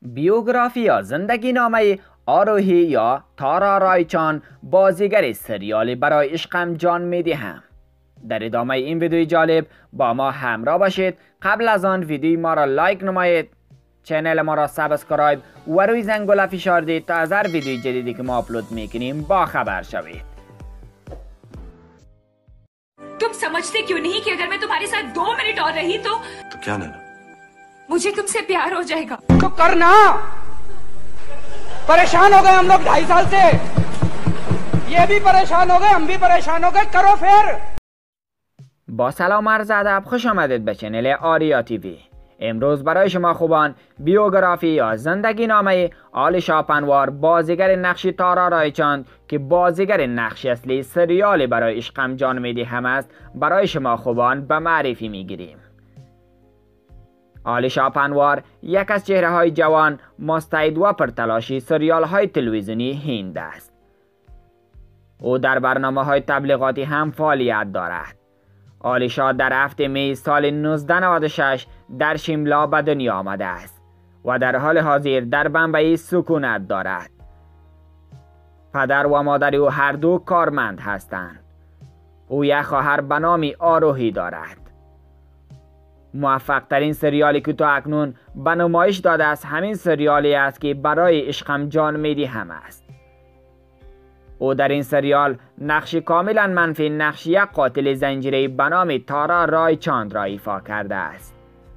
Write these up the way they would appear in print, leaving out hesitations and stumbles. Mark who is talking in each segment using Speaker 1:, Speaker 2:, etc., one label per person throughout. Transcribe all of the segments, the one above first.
Speaker 1: بیوگرافی یا زندگی نامه آروهی یا تارا رایچان بازیگر سریالی برای عشقم جان میدهم. در ادامه این ویدیوی جالب با ما همراه باشید. قبل از آن ویدیوی ما را لایک نمایید، چینل ما را سابسکرایب و روی زنگوله فشار دید تا از هر ویدیوی جدیدی که ما اپلود میکنیم با خبر شوید.
Speaker 2: तुम समझते क्यों नहीं कि अगर मैं तुम्हारे साथ 2 मिनट और रही तो
Speaker 3: क्या नैना?
Speaker 2: मुझे तुमसे प्यार हो जाएगा।
Speaker 4: तो करना, परेशान हो गए हम लोग 2.5 साल से, ये भी परेशान हो गए, हम भी परेशान हो गए, करो फिर।
Speaker 1: با سلام عرض ادب، خوش آمدید به چنل آریا تیوی. امروز برای شما خوبان بیوگرافی یا زندگی نامه آلیشا پنوار بازیگر نقش تارا رایچان که بازیگر نقش اصلی سریال برای عشقم جان میدهم است برای شما خوبان به معرفی میگیریم. آلیشا پنوار یک از چهره های جوان، مستعد و پرتلاشی سریال های تلویزیونی هند است. او در برنامه های تبلیغاتی هم فعالیت دارد. آلیشا در هفته می سال 1996 در شیملا به دنیا آمده است و در حال حاضر در بمبئی سکونت دارد. پدر و مادر او هر دو کارمند هستند. او یک خواهر به نام آروهی دارد. موفق ترین سریالی که تا اکنون به نمایش داده است همین سریالی است که برای عشقم جان میدهم است. او در این سریال نقش کاملا منفی نقش یک قاتل زنجیره‌ای به نام تارا رایچاند را ایفا کرده است.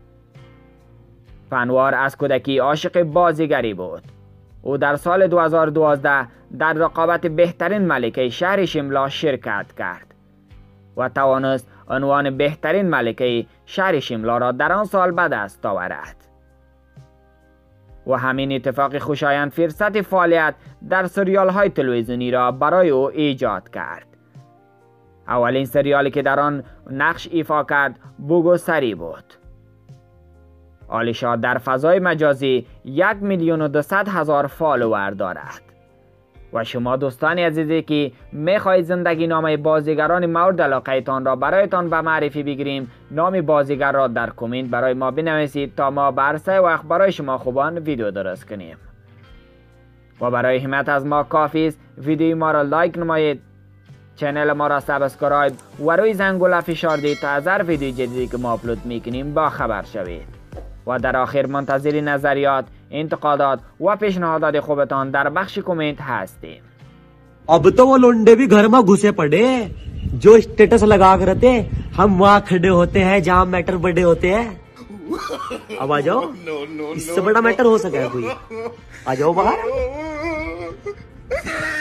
Speaker 1: پنوار از کودکی عاشق بازیگری بود. او در سال 2012 در رقابت بهترین ملکه شهر شیملا شرکت کرد و توانست عنوان بهترین ملکه شهر شیملا را در آن سال به دست آورد. و همین اتفاق خوشایند فرصت فعالیت در سریال های تلویزیونی را برای او ایجاد کرد. اولین سریالی که در آن نقش ایفا کرد بوگوسری بود. آلیشا در فضای مجازی 1,200,000 فالوور دارد. و شما دوستان عزیزی که میخواهید زندگی نامه بازیگران مورد علاقه تان را برایتان به معرفی بگیریم، نام بازیگر را در کامنت برای ما بنویسید تا ما برسه وقت برای شما خوبان ویدیو درست کنیم. و برای حمایت از ما کافی است ویدیو ما را لایک نمایید، چینل ما را سابسکرایب و روی زنگوله فشار دید تا از هر ویدیو جدیدی که ما اپلود میکنیم با خبر شوید. و در آخر منتظر نظریات، انتقادات و پیشنهادات خوبتان در بخش کامنت هستیم.
Speaker 5: अब तो वो लोंडे भी घर में घुसे पड़े, जो स्टेटस लगा कर रहते, हम वहाँ खड़े होते हैं जहाँ मैटर बड़े होते हैं। अब आ जाओ, इससे बड़ा मैटर हो सका है कोई? आ जाओ बाहर।